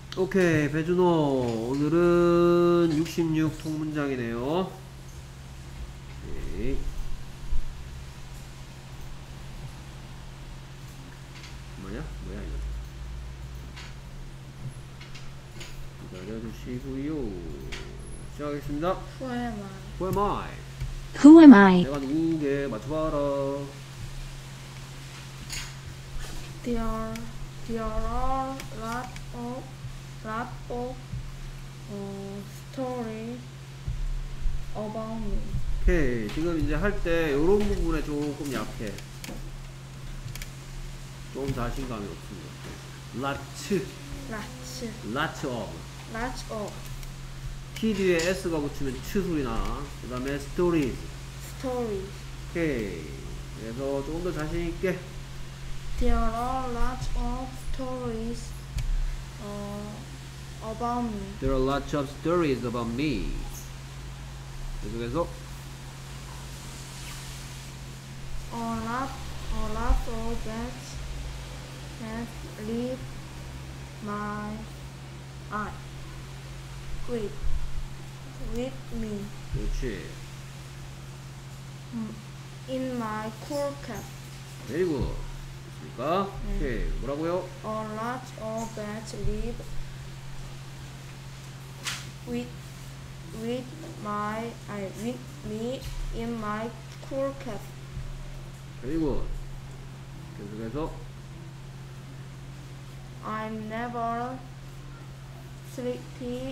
오케이, 배준호. 오늘은 66 통문장이네요. 오케이. 뭐야 이거. 기다려주시고요. 시작하겠습니다. Who am I? Who am I? Who am I? 내가 누구게 맞춰봐라. There are lot of stories about me. 오케이. 지금 이제 할 때 요런 부분에 조금 약해. 좀 자신감이 없습니다. lots of T 뒤에 S가 붙이면 츠 소리 나. 그 다음에 stories. 오케이. 그래서 조금 더 자신있게. There are lots of stories about me. There are lots of stories about me. 계속해서 A lot of bats have lived my eye with me 그렇지. in my cool cap. very good. 됐습니까? 오케이. 뭐라고요? A lot of bats live with me in my cool cap. very good. 계속해서 I'm never sleepy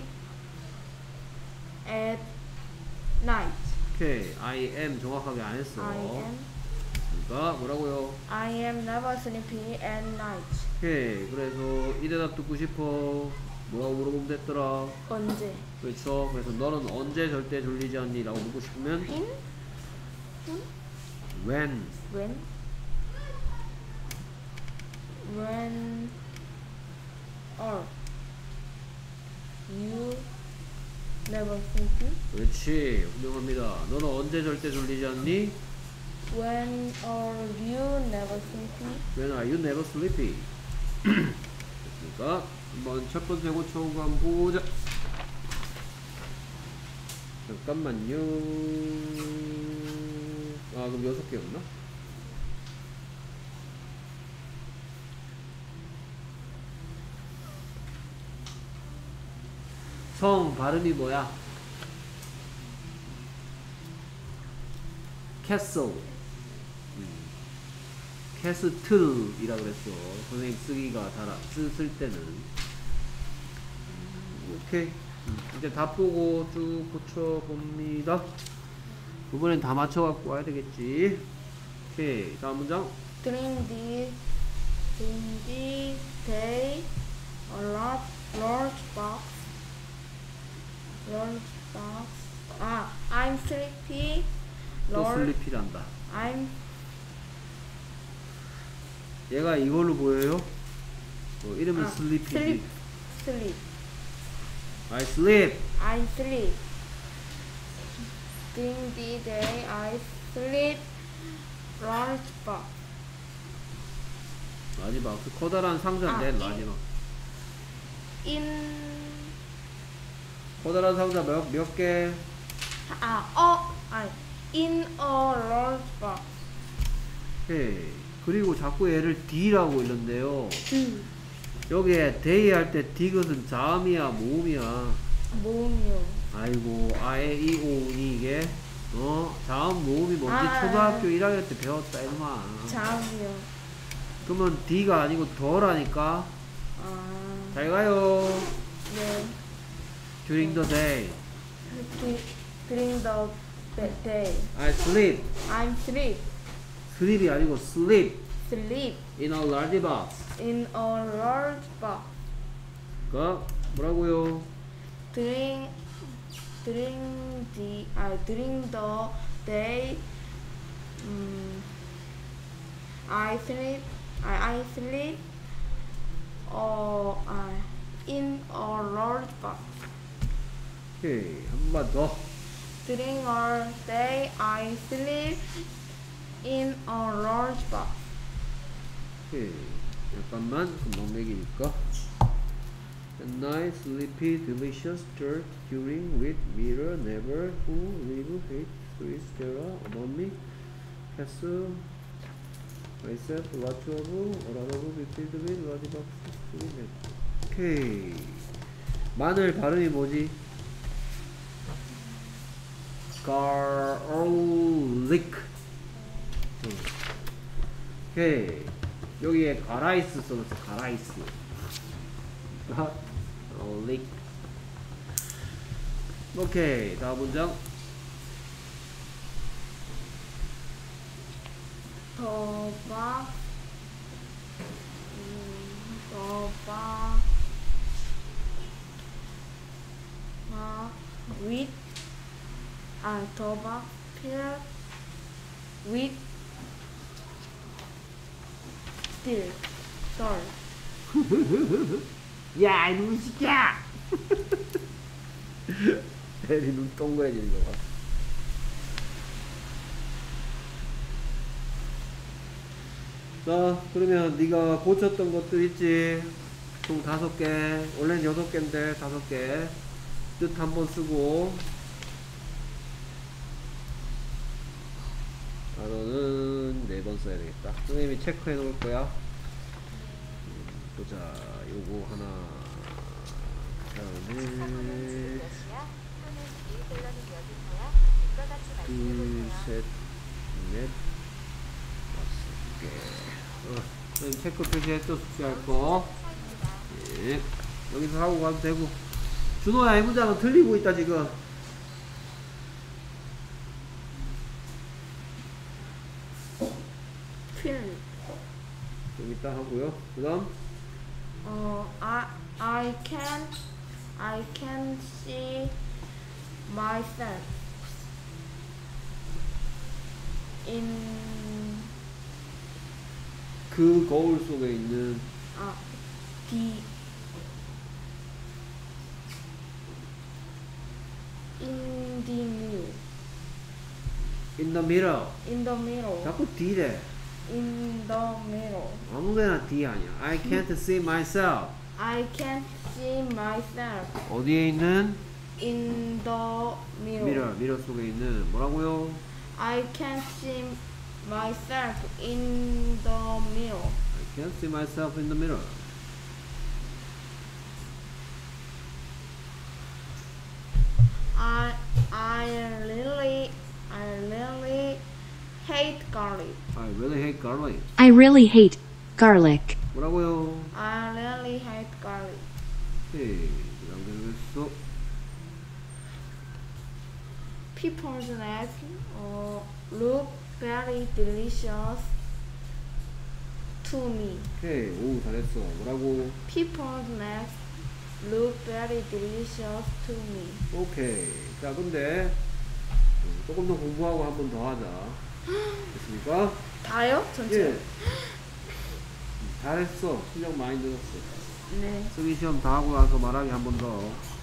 at night. 오케이. I am 정확하게 안 했어. 그러니까 뭐라고요? I am never sleepy at night. 오케이. 그래서 이 대답 듣고 싶어. 뭐라고 물어보면 됐더라. 언제? 그렇죠. 그래서 너는 언제 절대 졸리지 않니? 라고 묻고 싶으면 when are you never sleepy? 그렇지. 훌륭합니다. 너는 언제 절대 졸리지 않니? When are you never sleepy? When are you never sleepy? 됐습니까? 한번 첫 번째 고쳐오고 한번 보자. 잠깐만요. 아, 그럼 6개였나? 성 발음이 뭐야? 캐슬. 캐스틀이라 그랬어. 선생님 쓰기가 쓸 때는. 오케이. 이제 다 보고 쭉 고쳐봅니다. 이번엔 다 맞춰갖고 와야 되겠지. 오케이. 다음 문장. During the day, a large box. I'm sleepy. 또 슬리피란다. 얘가 이걸로 보여요? 이름은 슬리피지. Sleep. I sleep. During the day, I sleep large box. 마지막 그 커다란 상자인데 마지막. 커다란 상자 몇 개? In a large box. 오케이. 그리고 자꾸 얘를 D라고 읽는데요. 여기에 day 할 때 D것은 자음이야 모음이야? 모음이요. 아이고 아에 이 오니 이게 자음 모음이 뭔지 초등학교 1학년 때 배웠다 이놈아. 자음이요. 그러면 D가 아니고 더라니까. 잘 가요. 네. During the day. During the day. I sleep. I'm sleep. sleep이 아니고 sleep. In a large box. 그 뭐라고요? During the day, I sleep in a large box. 오케이. 한 번 더. During a day, I sleep in a large box. 오케이. 잠깐만 금방 매기니까 At night, sleepy, delicious, dirt, during, with, mirror, never, who, live, hate, freeze, terror, about me, castle, myself, what of, or of, be filled with, what about, 오케이. 마늘 발음이 뭐지? garlic. 오케이. 여기에 가라이스 써놨어. 가라이스. garlic. 오케이. 다음 문장. 도박 with 도박 pill with still 썰 야, 이놈 새끼야! 대리 눈 동그래지는 거 봐. 자, 그러면 네가 고쳤던 것도 있지. 총 5개. 원래는 6개인데 5개. 뜻 한번 쓰고. 단어는 4번 써야 되겠다. 선생님이 체크해 놓을 거야. 보자. 요거 하나. 그다음에 둘, 셋, 넷, 5개. 선생님 체크 표시했죠? 숙제할 거. 예. 여기서 하고 가도 되고. 준호야, 이 문장은 틀리고 있다 지금. 필 좀 이따 하고요. 그 다음 I can see myself in 그 거울 속에 있는 the in the mirror in the mirror. in the mirror 자꾸 D래. in the mirror 아무데나 D 아니야. I can't see myself. I can't see myself 어디에 있는? in the mirror. 미러 속에 있는 뭐라고요? I can't see myself in the mirror. I can't see myself in the mirror. I really hate garlic. I really hate garlic. I really hate garlic. 뭐라고요? I really hate garlic. 오케이. 연결됐어. People's eggs look very delicious to me. 오케이. 오, 잘했어. 뭐라고? People's eggs look very delicious to me. 오케이. 자, 근데 조금 더 공부하고 한 번 더 하자. 됐습니까? 다요? 전체? 예. 잘했어. 실력 많이 늘었어. 네. 쓰기 시험 다 하고 나서 말하기 한 번 더.